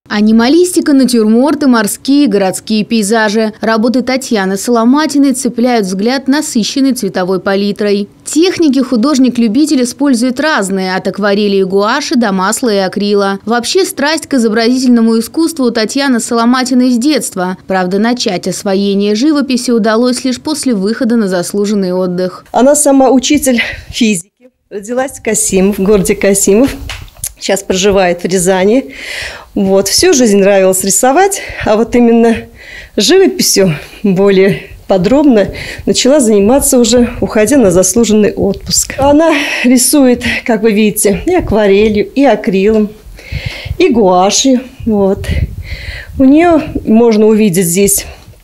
Анималистика, натюрморты, морские, городские пейзажи. Работы Татьяны Соломатиной цепляют взгляд насыщенной цветовой палитрой. Техники художник-любитель использует разные, от акварели и гуаши до масла и акрила. Вообще страсть к изобразительному искусству у Татьяны Соломатиной с детства. Правда, начать освоение живописи удалось лишь после выхода на заслуженный отдых. Она сама учитель физики. Родилась в городе Касимов. Сейчас проживает в Рязани. Всю жизнь нравилось рисовать, а вот именно живописью более подробно начала заниматься уже, уходя на заслуженный отпуск. Она рисует, как вы видите, и акварелью, и акрилом, и гуашью. У нее можно увидеть здесь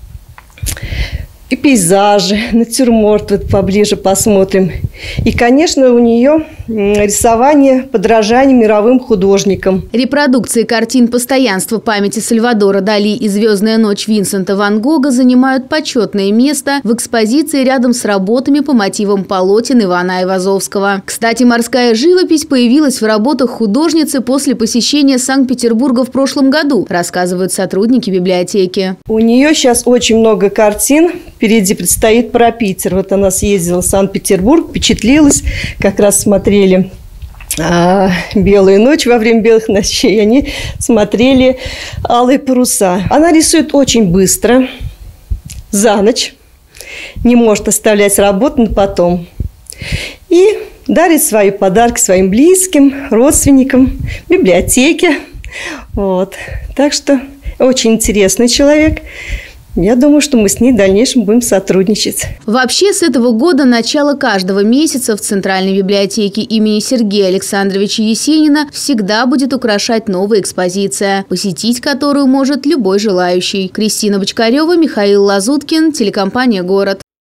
и пейзажи, натюрморт, поближе посмотрим. И, конечно, у нее рисование, подражание мировым художникам. Репродукции картин постоянства памяти Сальвадора Дали и «Звездная ночь» Винсента Ван Гога занимают почетное место в экспозиции рядом с работами по мотивам полотен Ивана Айвазовского. Кстати, морская живопись появилась в работах художницы после посещения Санкт-Петербурга в прошлом году, рассказывают сотрудники библиотеки. У нее сейчас очень много картин. Впереди предстоит про Питер. Она съездила в Санкт-Петербург, впечатлилась, как раз смотрели «Белую ночь» во время белых ночей. Они смотрели «Алые паруса». Она рисует очень быстро, за ночь, не может оставлять работу на потом. И дарит свои подарки своим близким, родственникам, библиотеке. Так что очень интересный человек. Я думаю, что мы с ней в дальнейшем будем сотрудничать. Вообще, с этого года начало каждого месяца в Центральной библиотеке имени Сергея Александровича Есенина всегда будет украшать новая экспозиция, посетить которую может любой желающий. Кристина Бочкарева, Михаил Лазуткин, телекомпания «Город».